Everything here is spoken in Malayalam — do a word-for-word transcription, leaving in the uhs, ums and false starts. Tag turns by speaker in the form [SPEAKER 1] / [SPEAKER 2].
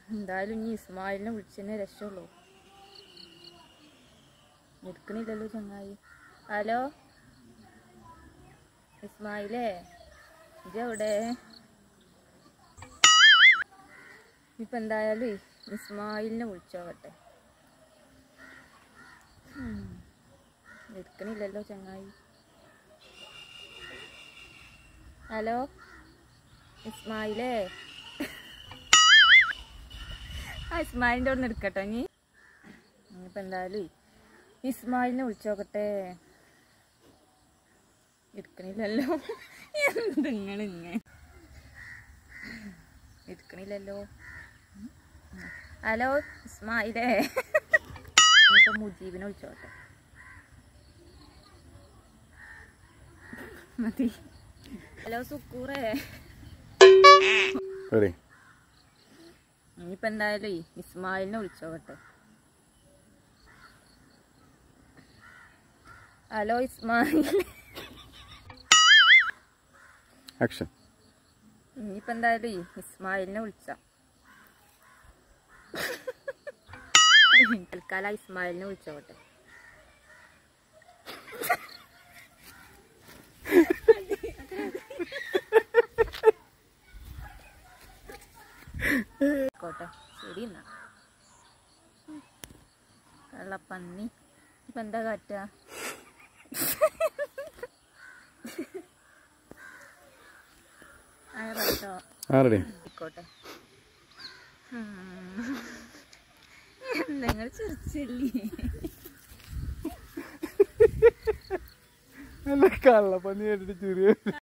[SPEAKER 1] എന്തായാലും ഇനി ഇസ്മായിലിനെ വിളിച്ചെന്നെ രക്ഷയുള്ളൂ. നിൽക്കണില്ലല്ലോ ചങ്ങായി. ഹലോ ഇസ്മായിലേ, ഇജെവിടെ? ഇപ്പം എന്തായാലും ഇസ്മായിലിനെ വിളിച്ചോകട്ടെ. നിൽക്കണില്ലല്ലോ ചങ്ങായി. ഹലോ ഇസ്മായിലേ, ആ ഇസ്മായിലിൻ്റെ അവിടെ നിന്ന് എടുക്കട്ടോ. ഇനി ഇനിയിപ്പോൾ എന്തായാലും ഇസ്മായിലിനെ വിളിച്ചോക്കട്ടെ. എടുക്കണില്ലല്ലോ. എന്തിങ്ങളിങ്ങ എടുക്കണില്ലല്ലോ. ഹലോ ഇസ്മായിലേ, ഇനിയിപ്പോൾ മുജീബിനെ വിളിച്ചോട്ടെ. മതി. ഹലോ സുക്കൂറേ, ഇനിയിപ്പോൾ എന്തായാലും ഇസ്മായിലിനെ വിളിച്ചോകട്ടെ. ഹലോ ഇസ്മായിൽ. ഇനിയിപ്പോൾ എന്തായാലും ഇസ്മായിലിനെ വിളിച്ച തൽക്കാലം ഇസ്മായിലിനെ വിളിച്ചോകട്ടെ. കോട്ടെ ശരി എന്നാ. കള്ളപ്പന്നി ഇപ്പം എന്താ കാറ്റുക? ആയിക്കോട്ടെ. എന്തെങ്കിലും ചിരിച്ചല്ലേ?
[SPEAKER 2] കള്ളപ്പന്നി കേട്ടിട്ട് ചെറിയ